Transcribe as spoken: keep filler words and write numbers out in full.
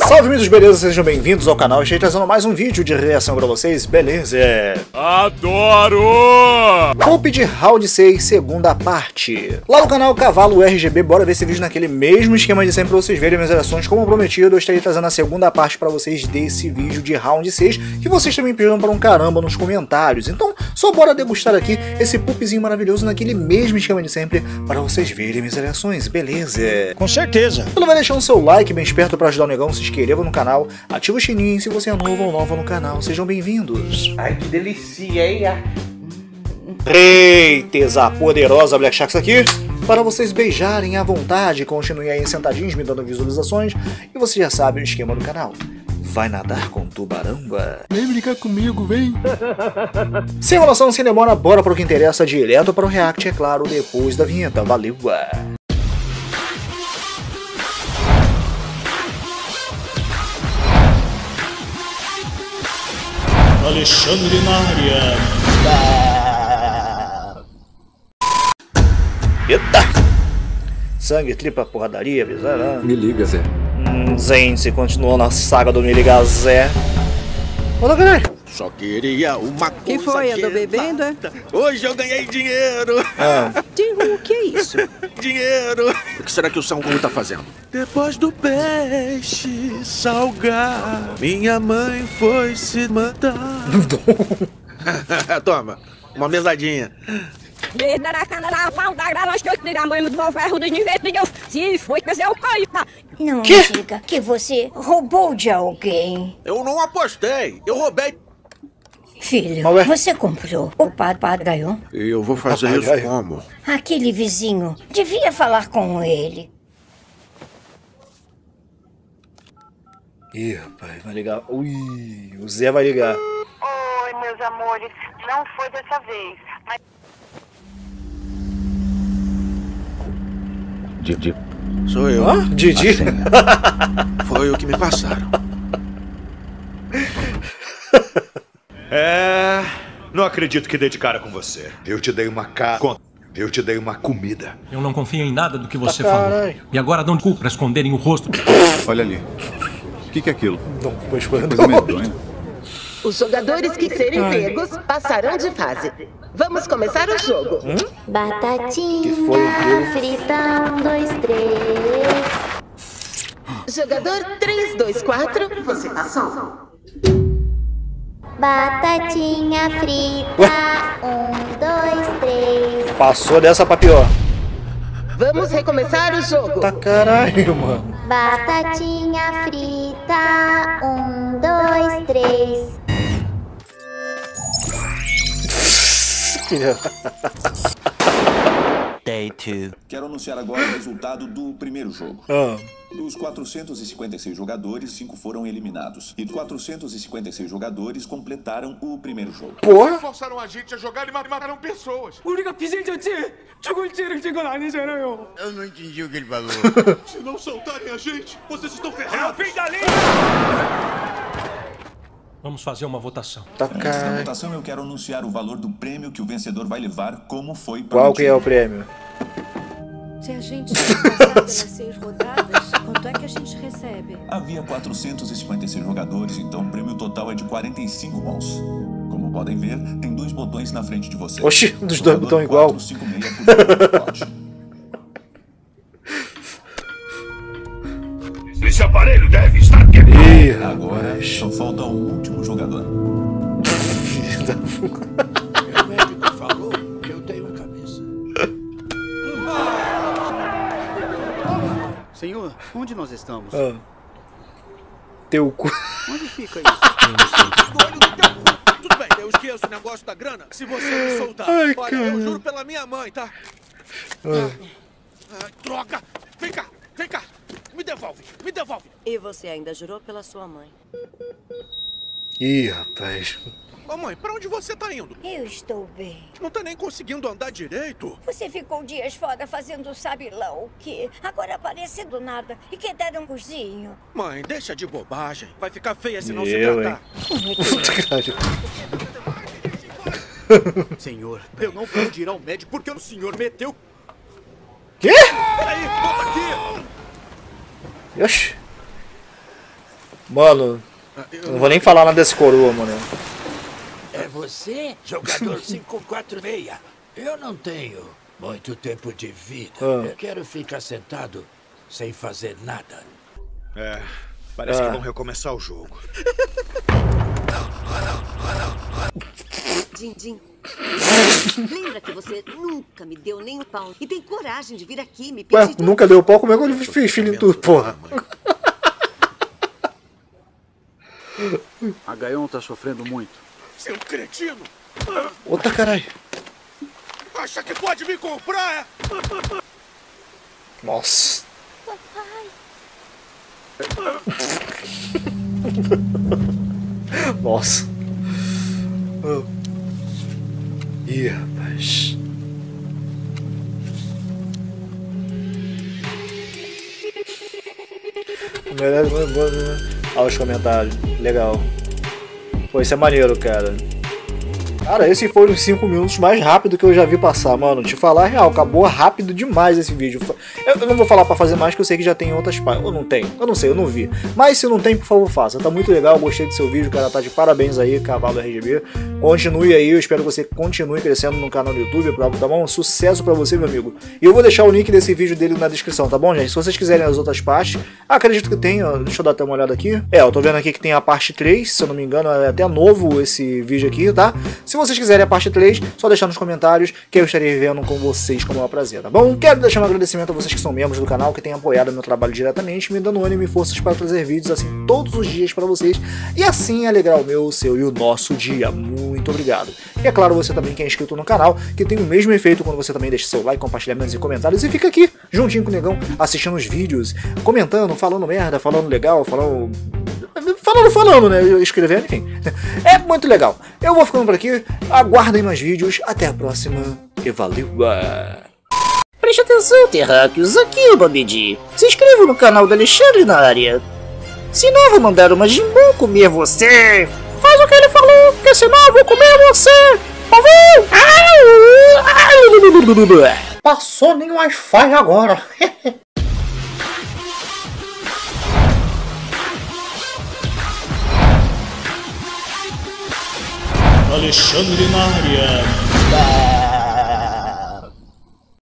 Salve, amigos, beleza? Sejam bem-vindos ao canal. Estou trazendo mais um vídeo de reação pra vocês, beleza? Adoro! Poop de Round seis, segunda parte. Lá no canal Cavalo R G B, bora ver esse vídeo naquele mesmo esquema de sempre pra vocês verem minhas reações. Como prometido, eu estarei trazendo a segunda parte pra vocês desse vídeo de Round seis, que vocês também pediram para um caramba nos comentários. Então, só bora degustar aqui esse poopzinho maravilhoso naquele mesmo esquema de sempre para vocês verem minhas reações, beleza? Com certeza. Então vai deixando seu like bem esperto para ajudar o negão, se inscreva no canal, ativa o sininho se você é novo ou nova no canal, sejam bem-vindos. Ai, que delícia, hein? Eita, a poderosa Black Sharks aqui, para vocês beijarem à vontade, continuem aí sentadinhos me dando visualizações, e você já sabe o esquema do canal. Vai nadar com tubaramba? Vem brincar comigo, vem. Sem enrolação, sem demora, bora para o que interessa, direto para o react, é claro, depois da vinheta. Valeu! Alexandre na área. Eita! Sangue, tripa, porradaria, bizarra. Me liga, Zé. Hum, Zense continuou na saga do Me Liga Zé. Olha, caralho. Só queria uma coisa. Que foi? Andou bebendo, é? Hoje eu ganhei dinheiro. Ah. Dinho, o que é isso? Dinheiro. O que será que o Sangu tá fazendo? Depois do peixe salgar, minha mãe foi se matar. Toma, uma mesadinha. Não diga que você roubou de alguém. Eu não apostei, eu roubei. Filho, Ué? você comprou o papagaio? E eu vou fazer Papagaio. isso como? Aquele vizinho devia falar com ele. Ih, rapaz, vai ligar. Ui, o Zé vai ligar. Oi, meus amores. Não foi dessa vez, mas... Didi. Sou eu. Hã? Didi? Foi o que me passaram. É... Não acredito que dei de cara com você. Eu te dei uma cara. Eu te dei uma comida. Eu não confio em nada do que você Ah, falou. caralho. E agora dão desculpa para esconderem o rosto. Olha ali. O que, que é aquilo? Não, pois foi. Coisa medonha. Os jogadores que serem pegos passarão de fase. Vamos começar o jogo. Batatinha Que foi o frita, um, dois, três. Jogador três, dois, quatro, você passou. Batatinha frita, um, dois, três. Passou dessa pra pior. Vamos recomeçar o jogo. Tá caralho, mano. Batatinha frita, um, dois, três. Day two. Quero anunciar agora o resultado do primeiro jogo. Ah. Dos quatrocentos e cinquenta e seis jogadores, cinco foram eliminados. E quatrocentos e cinquenta e seis jogadores completaram o primeiro jogo. Porra! Forçaram a gente a jogar e mataram pessoas. Eu não entendi o que ele falou. Se não soltarem a gente, vocês estão ferrados. Vamos fazer uma votação. Tá Antes da caralho. votação, eu quero anunciar o valor do prêmio que o vencedor vai levar, como foi Qual que é o prometido. prêmio? Se a gente passar pelas seis rodadas, quanto é que a gente recebe? Havia quatrocentos e cinquenta e seis jogadores, então o prêmio total é de quarenta e cinco bons. Como podem ver, tem dois botões na frente de vocês. Oxi, um dos dois botões igual. quatro cinco seis puxa o pote. Esse aparelho deve estar quebrado. Ih, Agora, rapaz. só falta o último jogador. O médico falou que eu tenho a cabeça. Senhor, onde nós estamos? Ah. Teu cu. Onde fica isso? Do olho do teu cu. Tudo bem, eu esqueço o negócio da grana se você me soltar. Ai, Olha, cara. eu juro pela minha mãe, tá? Ah. Ai, droga! Vem cá, vem cá! Me devolve, me devolve! E você ainda jurou pela sua mãe. Ih, rapaz. Ô mãe, pra onde você tá indo? Eu estou bem. Não tá nem conseguindo andar direito. Você ficou dias fora fazendo sabe lá o quê? Agora aparece do nada e quer dar um cozinho. Mãe, deixa de bobagem. Vai ficar feia se não se Eu, tratar. Caralho. Senhor, eu não pude ir ao médico porque o senhor meteu... Quê? Peraí, volta aqui! Oxi. Mano, eu não vou nem falar nada desse coroa, mano. É você, jogador cinco quatro seis. Eu não tenho muito tempo de vida. Ah. Eu quero ficar sentado sem fazer nada. É, parece Ah. que vão recomeçar o jogo. Dindim. Lembra que você nunca me deu nem um pau e tem coragem de vir aqui me Ué, pedir... nunca deu pau? Como é que ele fez filho em tudo, porra? A Gaion tá sofrendo muito. Seu cretino! Outra caralho. Acha que pode me comprar? Nossa. Nossa. Oh. Ih, rapaz. Olha os comentários. Legal. Pô, isso é maneiro, cara. Cara, esses foram os cinco minutos mais rápido que eu já vi passar, mano. Te falar a real, acabou rápido demais esse vídeo. Eu, eu não vou falar pra fazer mais, que eu sei que já tem outras partes. Eu não tenho, eu não sei, eu não vi. Mas se não tem, por favor, faça. Tá muito legal, eu gostei do seu vídeo, cara. Tá de parabéns aí, Cavalo R G B. Continue aí, eu espero que você continue crescendo no canal do YouTube. Pra dar um sucesso pra você, meu amigo. E eu vou deixar o link desse vídeo dele na descrição, tá bom, gente? Se vocês quiserem as outras partes, acredito que tem, ó. Deixa eu dar até uma olhada aqui. É, eu tô vendo aqui que tem a parte três, se eu não me engano, é até novo esse vídeo aqui, tá? Se vocês quiserem a parte três, só deixar nos comentários que eu estarei vendo com vocês com o maior prazer, tá bom? Quero deixar um agradecimento a vocês que são membros do canal, que têm apoiado meu trabalho diretamente, me dando ânimo e forças para trazer vídeos assim todos os dias para vocês e assim alegrar o meu, o seu e o nosso dia. Muito obrigado. E é claro, você também que é inscrito no canal, que tem o mesmo efeito quando você também deixa seu like, compartilhamentos e comentários e fica aqui, juntinho com o Negão, assistindo os vídeos, comentando, falando merda, falando legal, falando... Falando, falando, né? Escrevendo, enfim. É muito legal. Eu vou ficando por aqui. Aguardem mais vídeos. Até a próxima. E valeu. Preste atenção, terráqueos. Aqui é o Babidi. Se inscreva no canal do Alexandre na área. Senão eu vou mandar uma Jimbum comer você. Faz o que ele falou, porque senão eu vou comer você. Ouviu? Passou nem Wi-Fi agora. Alexandre na área.